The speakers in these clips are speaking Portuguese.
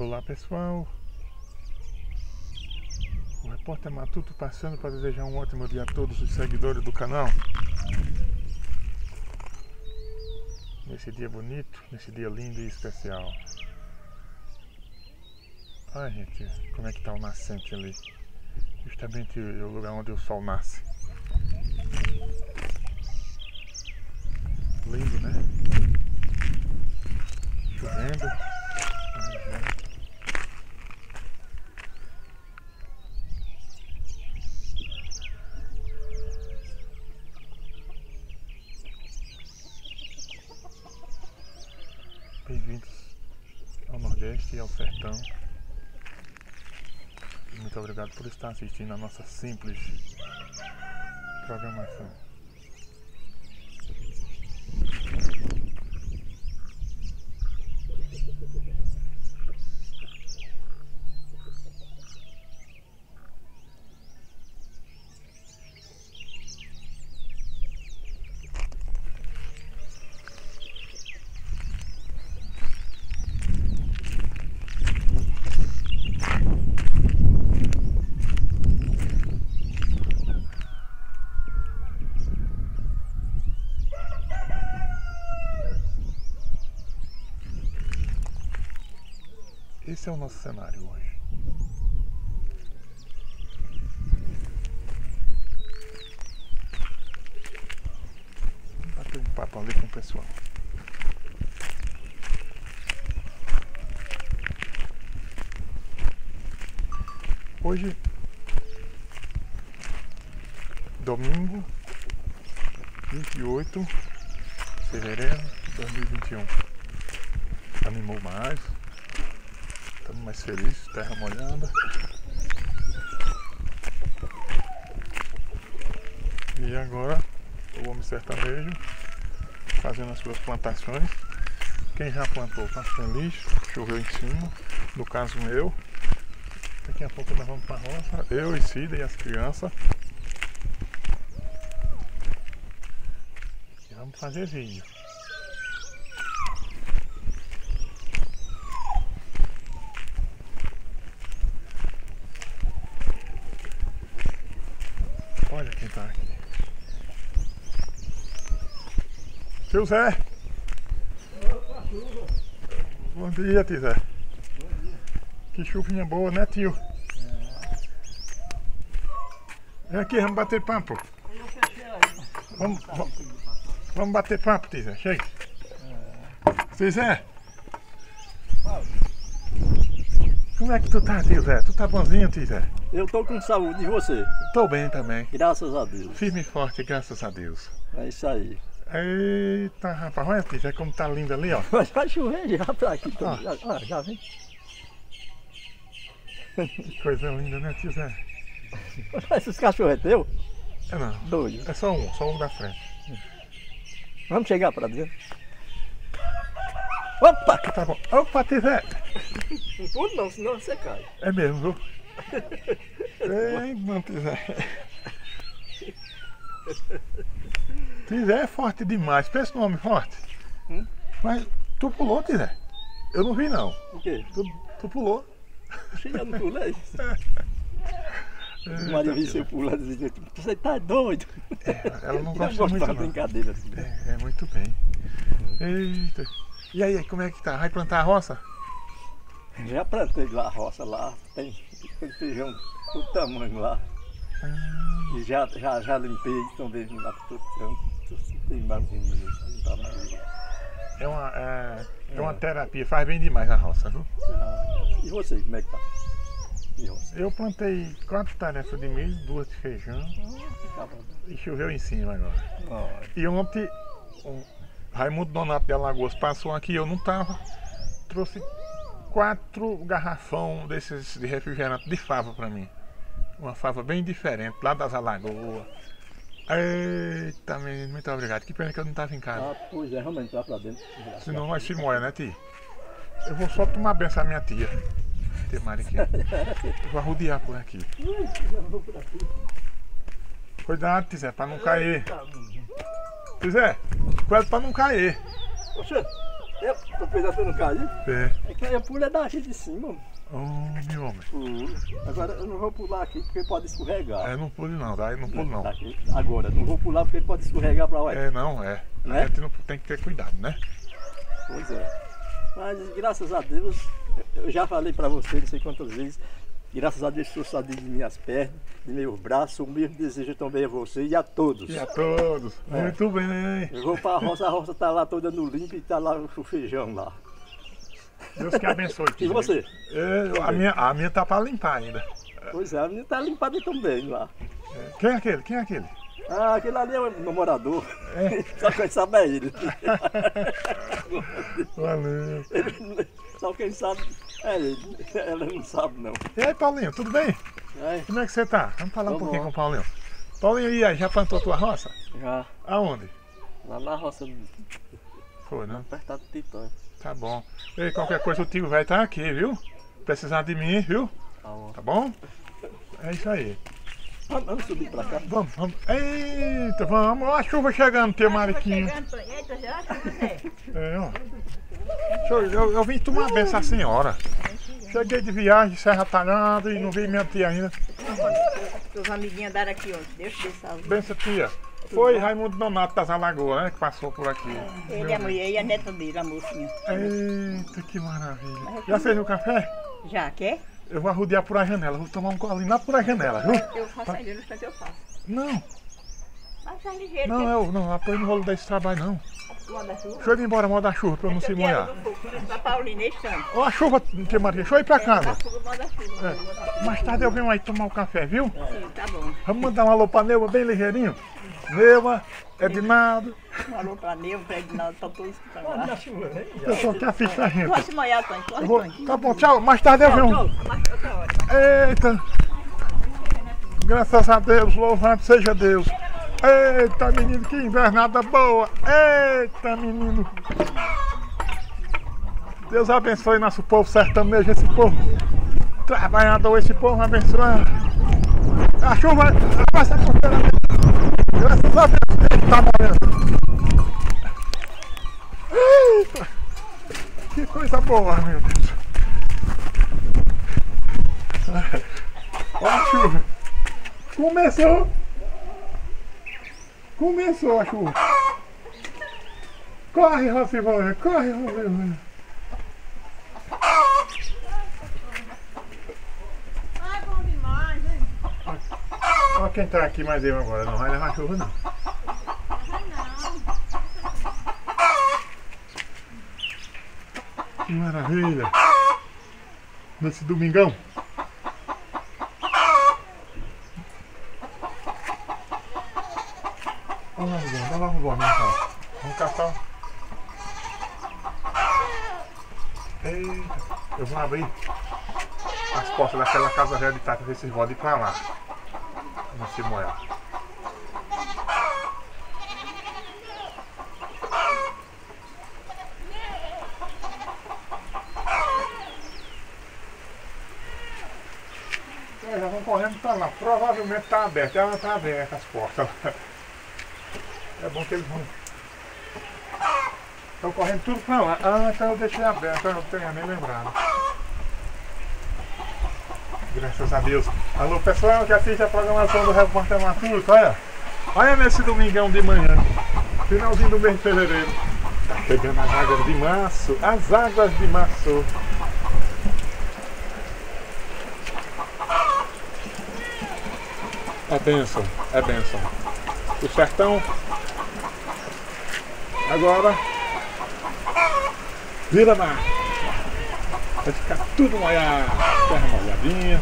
Olá pessoal, o repórter Matuto passando para desejar um ótimo dia a todos os seguidores do canal. Nesse dia bonito, nesse dia lindo e especial. Olha gente, como é que tá o nascente ali. Justamente o lugar onde o sol nasce. Lindo, né? Chovendo. Bem-vindos ao Nordeste e ao Sertão. E muito obrigado por estar assistindo a nossa simples programação. Esse é o nosso cenário hoje. Vamos bater um papo ali com o pessoal. Hoje, domingo, 28 de fevereiro de 2021. Animou mais. Estamos mais felizes, terra molhada. E agora o homem sertanejo fazendo as suas plantações. Quem já plantou está feliz, choveu em cima, no caso eu. Daqui a pouco nós vamos para a roça, eu e Cida e as crianças. E vamos fazer vídeo. Olha quem tá aqui. Seu Zé! Bom dia, tio Zé. Bom dia. Que chuvinha boa, né, tio? Vem aqui, vamos bater papo. Vamos bater papo, tio Zé. Chega. Tio Zé! Como é que tu tá, tio Zé? Tu tá bonzinho, tio Zé? Eu tô com saúde, e você? Tô bem também. Graças a Deus. Firme e forte, graças a Deus. É isso aí. Eita, rapaz, olha, tio Zé, como tá lindo ali, ó. Mas vai chover já pra aqui. Ah. Já vem. Que coisa linda, né, tio Zé? Esses cachorros é teu? É não. Doido. É só um da frente. Vamos chegar pra dentro. Opa! Tá bom. Opa, tio Zé! Não pode não, senão você cai. É mesmo, viu? Ei, mano, tio Zé. Tio Zé é forte demais. Pensa no homem forte. Mas tu pulou, tio Zé? Eu não vi, não. O quê? Tu pulou. Eu não pulei. Maria vi você pulando e dizia, você tá doido? Ela não Eu gosta gosto muito, de não. brincadeira assim. É muito bem. Eita. E aí, como é que tá? Vai plantar a roça? Já plantei lá a roça lá, tem feijão do tamanho lá. E já limpei também lá pro campo. Tem barulho, não tá mais. É uma terapia, faz bem demais a roça, viu? E você, como é que tá? E você? Eu plantei 4 tarefas de milho, 2 de feijão e choveu em cima agora. E ontem o Raimundo Donato de Alagoas passou aqui, eu não tava, trouxe 4 garrafão desses de refrigerante de fava pra mim. Uma fava bem diferente, lá das Alagoas. Eita, menino, muito obrigado. Que pena que eu não tava em casa. Ah, pois é, realmente vai pra dentro. Senão nós se molha, né, tia? Eu vou só tomar benção à minha tia. Tia Mariquinha. Eu vou arrodear por aqui. Cuidado, Tizé, pra não cair. Tizé, cuidado pra não cair. Poxa, Tô pensando que não caiu. É. É que a pula é daqui de cima. Meu homem. Agora eu não vou pular aqui porque pode escorregar. É, não pule não, daí não pulo não. Daqui. Agora, não vou pular porque pode escorregar pra lá. Não é. Né? A gente não tem que ter cuidado, né? Pois é. Mas graças a Deus, eu já falei pra você, não sei quantas vezes, graças a Deus estou sadio de minhas pernas, de meus braços, o mesmo desejo também a você e a todos. E a todos. Muito bem. Eu vou pra roça tá lá toda no limpo e tá lá o feijão lá. Deus que abençoe. E você? A minha tá pra limpar ainda. Pois é, a minha tá limpada também lá. Quem é aquele? Quem é aquele? Ah, aquele ali é o meu morador. Só quem sabe é ele. Valeu. Só quem sabe é ele. Ela não sabe não. E aí, Paulinho, tudo bem? Como é que você tá? Vamos falar um pouquinho com o Paulinho. Paulinho, e aí, já plantou tua roça? Já. Aonde? Lá na roça. Foi, né? Perto do Titã. Tá bom. E qualquer coisa o tio vai estar aqui, viu? Precisar de mim, viu? Tá bom? É isso aí. Vamos subir pra cá. Vamos. Eita, vamos. Olha a chuva chegando, teu Mariquinho. Eita, já Ó. Eu vim tomar benção à senhora. Cheguei de viagem, Serra Talhada e não vi minha tia ainda. Os amiguinhos andaram aqui ontem. Deus te salve. Benção, tia. Foi Raimundo Donato das Alagoas, né? Que passou por aqui. Ele, a mulher e a neta dele, a mocinha. Eita, que maravilha. Já fez o café? Já, quer? Eu vou arrodear por a janela, vou tomar um colinho lá por a janela, viu? Eu faço ali, no instante eu faço. Não, Mas faz ligeiro. não, apoio no rolo desse trabalho não. Manda-chuva. Deixa eu ir embora, moda a chuva pra eu não se molhar. Pra Paulina, instante. Ó a chuva, tia Maria, deixa eu ir pra casa. Manda-chuva. Mais tarde eu venho aí tomar um café, viu? Sim, tá bom. Vamos mandar um alô pra Neuva bem ligeirinho. Neuva, Edinaldo. Um alô pra Neuva, pra Edinaldo, pra todos que estão lá. O pessoal que assiste a gente. Pode se molhar, Tony, pode. Tá bom, tchau. Mais tarde eu venho. Outra hora. Eita. Graças a Deus, louvado seja Deus. Eita, menino, que invernada boa. Eita, menino. Deus abençoe nosso povo sertanejo, esse povo trabalhador, esse povo abençoado. A chuva vai se acontecer. Graças a Deus, ele tá morrendo. Eita, que coisa boa, meu Deus. Olha a chuva. Começou a chuva. Corre, Rocivalha, corre, Rocivalha. Ai, bom demais, hein? Olha quem tá aqui mais eu agora, não vai levar chuva não. Que maravilha. Nesse domingão. Olha lá o bom, vamos caçar. Eita, eu vou abrir as portas daquela casa velha de Tata, ver se vocês podem ir pra lá. Não se molhar. Já vão correndo pra lá. Provavelmente tá aberto. Ela tá aberta as portas. É bom que eles vão. Estão correndo tudo pra lá. Ah, então eu deixei aberto, eu não tenho nem lembrado. Graças a Deus. Alô pessoal que assiste a programação do Repórter Matuto, olha. Olha nesse domingão de manhã. Finalzinho do mês de fevereiro. Tá chegando as águas de março. As águas de março. É bênção, é bênção. O sertão agora vira mar. Vai ficar tudo molhado, terra molhadinha.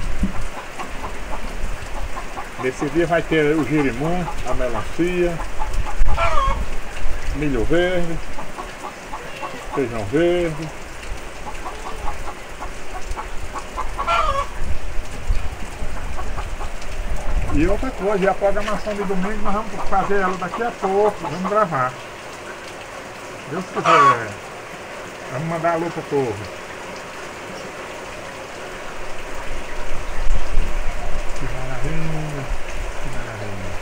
Nesse dia vai ter o girimum, a melancia, milho verde, feijão verde. E outra coisa, e a programação de domingo nós vamos fazer ela daqui a pouco, vamos gravar. Deus quiser. Vamos mandar alô pro povo. Que maravilha, que maravilha.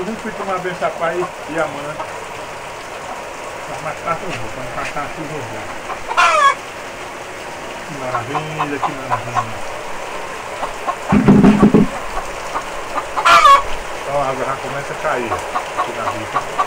Eu não fui tomar banho essa pai e a mãe. Mas mais tarde eu vou, quando passar aqui eu vou ver. Que maravilha, que maravilha. Então a água já começa a cair aqui na rica.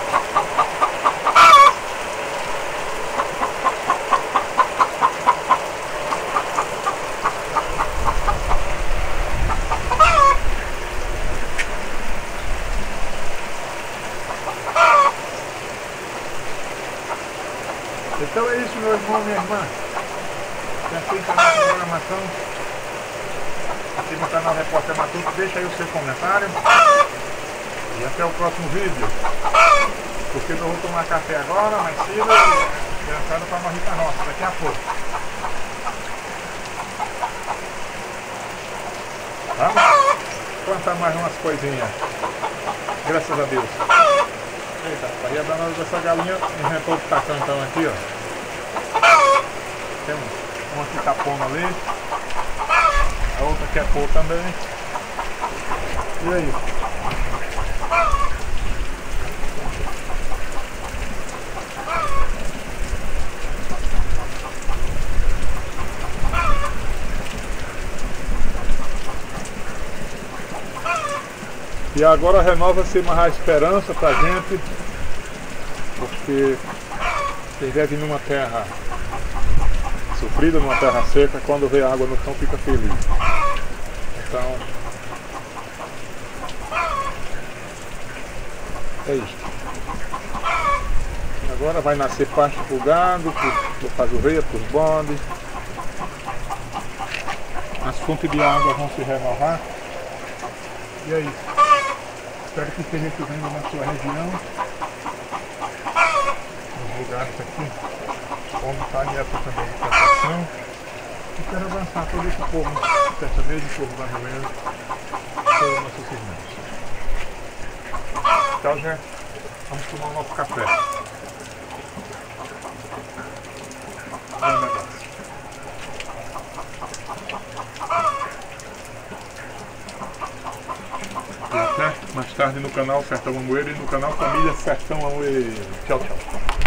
Então é isso, meu irmão, minha irmã. Já fica a nossa programação aqui no canal Repórter Matuto. Deixa aí o seu comentário. E até o próximo vídeo. Porque eu vou tomar café agora, mais cedo, e criançada para nós ir para a roça daqui a pouco. Vamos plantar mais umas coisinhas. Graças a Deus. Eita, aí a danada dessa galinha inventou de estar cantando aqui, ó. Tem uma que tá pondo ali. A outra quer pôr também. E aí? E agora renova-se mais a esperança pra gente, porque quem vive numa terra sofrida, numa terra seca, quando vê água no chão fica feliz. Então, é isso. Agora vai nascer pasto pro gado, para as ovelhas, para os bondes. As fontes de água vão se renovar. E é isso. Espero que esteja chovendo na sua região, nos lugares aqui, onde está a época também de plantação. E quero avançar todo esse povo sertanejo, povo brasileiro, todos os nossos irmãos. Então, gente, vamos tomar o nosso café. Bom negócio. E até mais tarde no canal Sertão Amoeiro e no canal Família Sertão Amoeiro. Tchau, tchau.